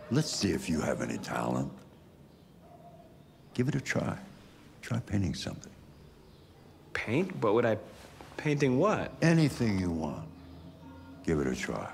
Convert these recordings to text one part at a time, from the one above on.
Let's see if you have any talent. Give it a try. Try painting something. Paint? What would I... Painting what? Anything you want. Give it a try.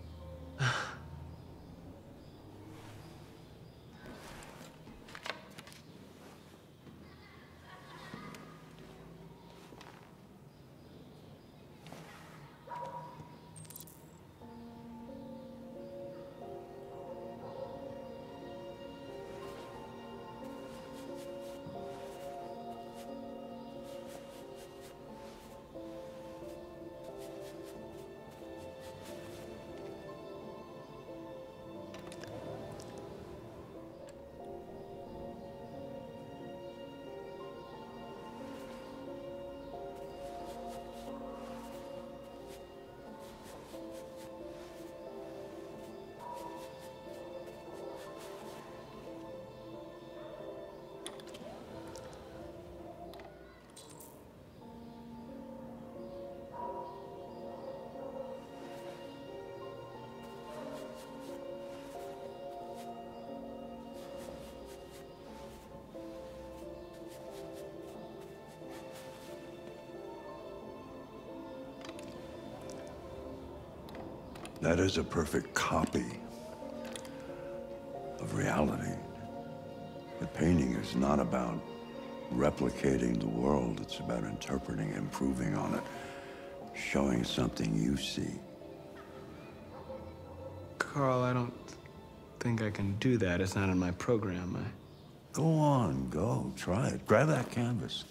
That is a perfect copy of reality. But painting is not about replicating the world. It's about interpreting, improving on it, showing something you see. Carl, I don't think I can do that. It's not in my program. Go on, go. Try it. Grab that canvas.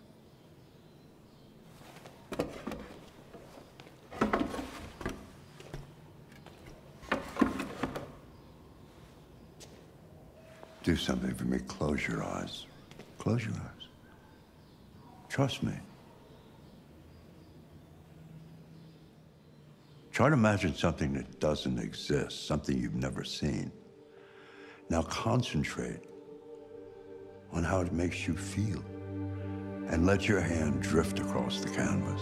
Do something for me. Close your eyes. Close your eyes. Trust me. Try to imagine something that doesn't exist, something you've never seen. Now concentrate on how it makes you feel, and let your hand drift across the canvas.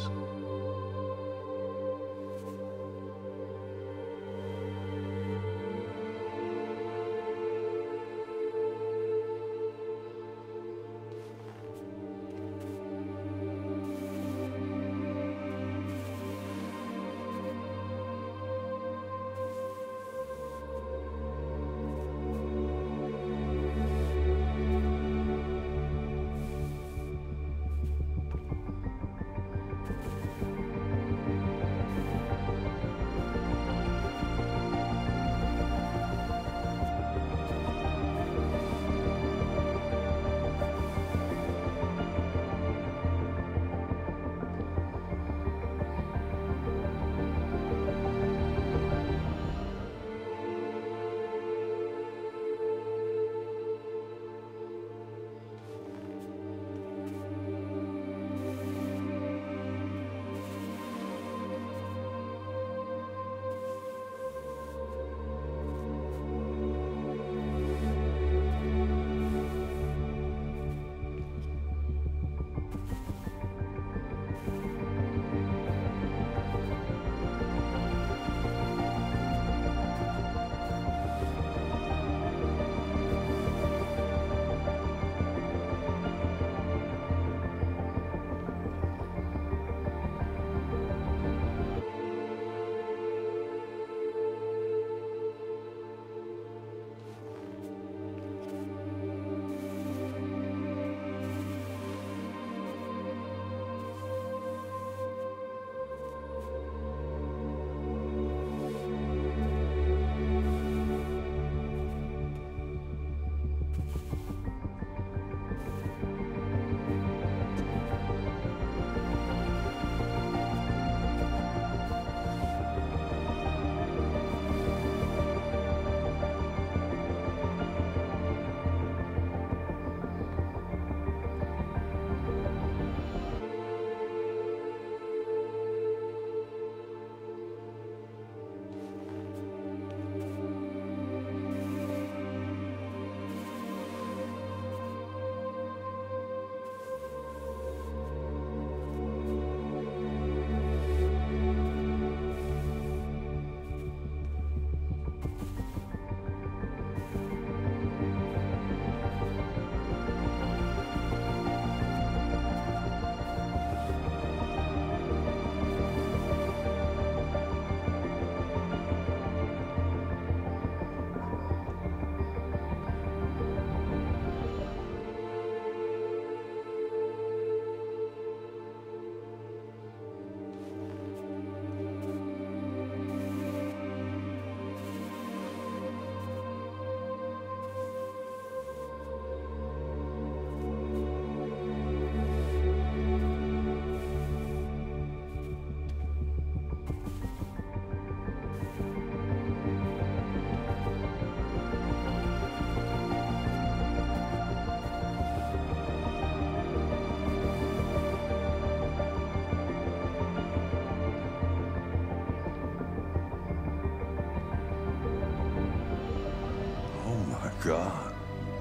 God.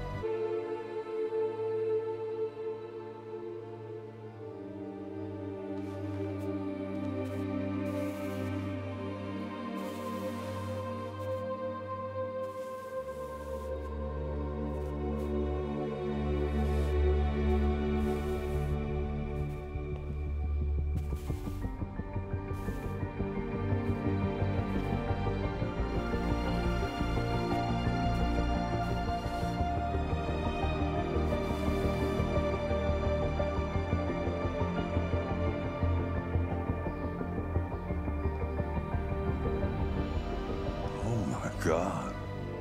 God.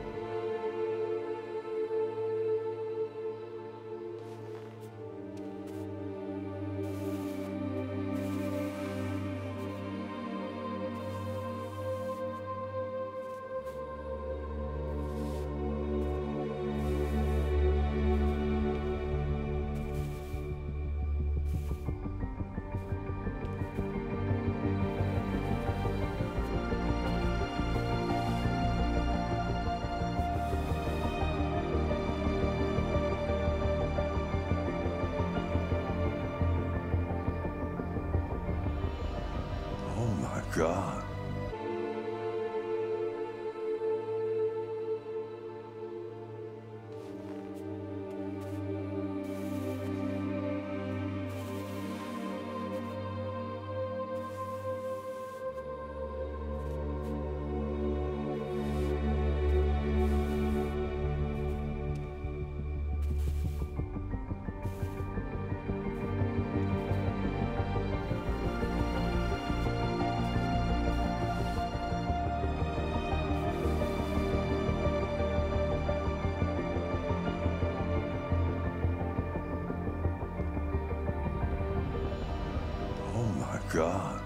God. God.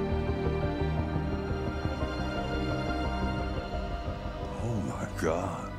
God.